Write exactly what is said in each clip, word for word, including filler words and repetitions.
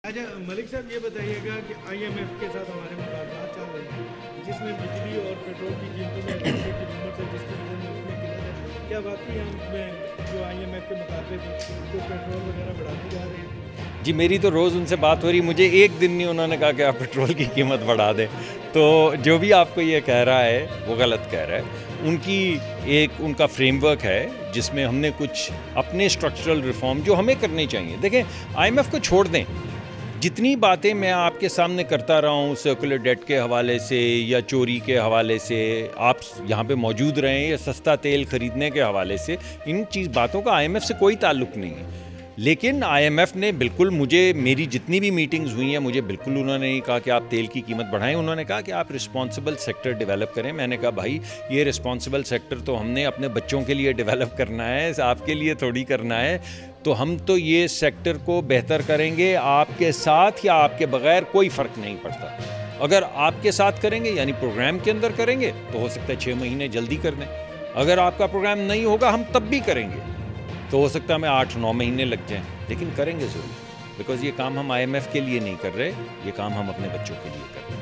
اچھا ملک صاحب یہ بتائیے گا کہ آئی ایم ایف کے ساتھ ہمارے مذاکرات چل رہے ہیں جس میں بجلی اور پیٹرول کی قیمتوں میں اضافے کی نمبر سے جس کی وجہ سے ملک میں قلت ہے، کیا واقعی ہم میں جو آئی ایم ایف کے مطابق جو پیٹرول وغیرہ بڑھاتے جا رہے ہیں؟ جی میری تو روز ان سے بات ہو رہی، مجھے ایک دن نہیں انہوں نے کہا کہ آپ پیٹرول کی قیمت بڑھا دیں. تو جو بھی آپ کو یہ کہہ رہا ہے وہ غلط کہہ رہا ہے. ان کی ایک ان کا فریم ورک ہے جس میں ہم نے کچھ اپنے اسٹرکچرل ریفارم جو ہمیں کرنے چاہیے. دیکھیں آئی ایم ایف کو چھوڑ دیں، جتنی باتیں میں آپ کے سامنے کرتا رہا ہوں سرکولر ڈیٹ کے حوالے سے یا چوری کے حوالے سے، آپ یہاں پہ موجود رہیں یا سستا تیل خریدنے کے حوالے سے، ان چیز باتوں کا آئی ایم ایف سے کوئی تعلق نہیں ہے. لیکن آئی ایم ایف نے بالکل مجھے، میری جتنی بھی میٹنگز ہوئی ہیں مجھے بالکل انہوں نے نہیں کہا کہ آپ تیل کی قیمت بڑھائیں. انہوں نے کہا کہ آپ رسپانسبل سیکٹر ڈیولپ کریں. میں نے کہا بھائی یہ رسپانسبل سیکٹر تو ہم نے اپنے بچوں کے لیے ڈیولپ کرنا ہے، آپ کے لیے تھوڑی کرنا ہے. تو ہم تو یہ سیکٹر کو بہتر کریں گے، آپ کے ساتھ یا آپ کے بغیر کوئی فرق نہیں پڑتا. اگر آپ کے ساتھ کریں گے یعنی پروگرام کے اندر کریں گے تو ہو سکتا ہے چھ مہینے جلدی کر دیں. اگر آپ کا پروگرام نہیں ہوگا ہم تب بھی کریں گے، تو ہو سکتا ہے ہمیں آٹھ نو مہینے لگ جائیں، لیکن کریں گے ضرور. بیکاز یہ کام ہم آئی ایم ایف کے لیے نہیں کر رہے، یہ کام ہم اپنے بچوں کے لیے کر رہے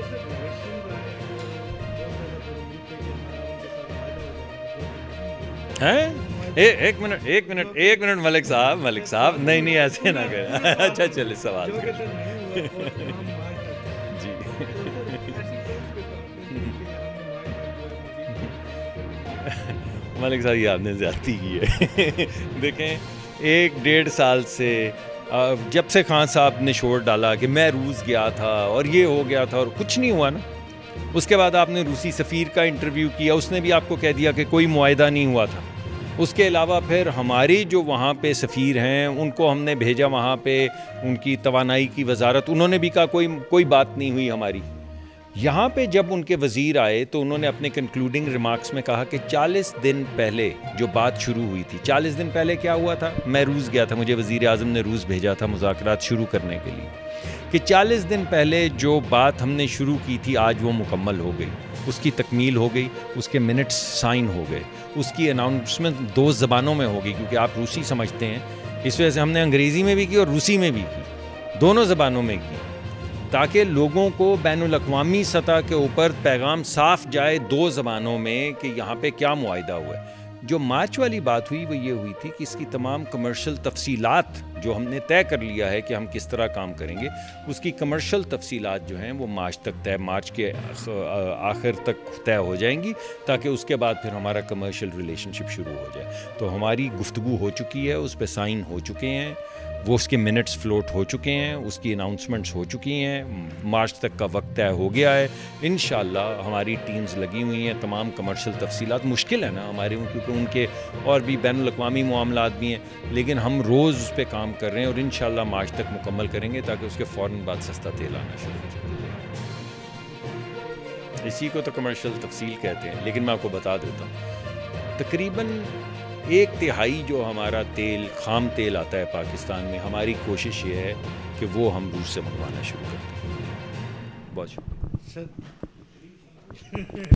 ہیں. ایک منٹ ایک منٹ ایک منٹ ملک صاحب ملک صاحب نہیں نہیں ایسے نہ کریں. اچھا چلے سوال جی. ملک صاحب یہ آپ نے زیادتی کی ہے. دیکھیں ایک ڈیڑھ سال سے جب سے خان صاحب نے شور ڈالا کہ میں روس گیا تھا اور یہ ہو گیا تھا اور کچھ نہیں ہوا نا، اس کے بعد آپ نے روسی سفیر کا انٹرویو کیا، اس نے بھی آپ کو کہہ دیا کہ کوئی معاہدہ نہیں ہوا تھا. اس کے علاوہ پھر ہماری جو وہاں پہ سفیر ہیں ان کو ہم نے بھیجا وہاں پہ، ان کی توانائی کی وزارت، انہوں نے بھی کہا کوئی کوئی بات نہیں ہوئی ہماری. یہاں پہ جب ان کے وزیر آئے تو انہوں نے اپنے کنکلوڈنگ ریمارکس میں کہا کہ چالیس دن پہلے جو بات شروع ہوئی تھی، چالیس دن پہلے کیا ہوا تھا؟ میں روس گیا تھا، مجھے وزیر اعظم نے روس بھیجا تھا مذاکرات شروع کرنے کے لیے، کہ چالیس دن پہلے جو بات ہم نے شروع کی تھی آج وہ مکمل ہو گئی، اس کی تکمیل ہو گئی، اس کے منٹس سائن ہو گئے، اس کی اناؤنسمنٹ دو زبانوں میں ہوگی کیونکہ آپ روسی سمجھتے ہیں، اس وجہ سے ہم نے انگریزی میں بھی کی اور روسی میں بھی کی، دونوں زبانوں میں کی، تاکہ لوگوں کو بین الاقوامی سطح کے اوپر پیغام صاف جائے دو زبانوں میں کہ یہاں پہ کیا معاہدہ ہوا ہے. جو مارچ والی بات ہوئی وہ یہ ہوئی تھی کہ اس کی تمام کمرشل تفصیلات جو ہم نے طے کر لیا ہے کہ ہم کس طرح کام کریں گے، اس کی کمرشل تفصیلات جو ہیں وہ مارچ تک طے، مارچ کے آخر تک طے ہو جائیں گی، تاکہ اس کے بعد پھر ہمارا کمرشل ریلیشن شپ شروع ہو جائے. تو ہماری گفتگو ہو چکی ہے، اس پہ سائن ہو چکے ہیں، وہ اس کے منٹس فلوٹ ہو چکے ہیں، اس کی اناؤنسمنٹس ہو چکی ہیں، مارچ تک کا وقت طے ہو گیا ہے. انشاءاللہ ہماری ٹیمز لگی ہوئی ہیں، تمام کمرشل تفصیلات، مشکل ہے نا ہمارے کیونکہ ان کے اور بھی بین الاقوامی معاملات بھی ہیں، لیکن ہم روز اس پہ کام کر رہے ہیں اور انشاءاللہ مارچ تک مکمل کریں گے تاکہ اس کے فوراً بعد سستا تیل آنا شروع ہو جائے. اسی کو تو کمرشل تفصیل کہتے ہیں. لیکن میں آپ کو بتا دیتا ہوں تقریباً ایک تہائی جو ہمارا تیل، خام تیل آتا ہے پاکستان میں، ہماری کوشش یہ ہے کہ وہ ہم روس سے منگوانا شروع کر دیں. بہت شکریہ.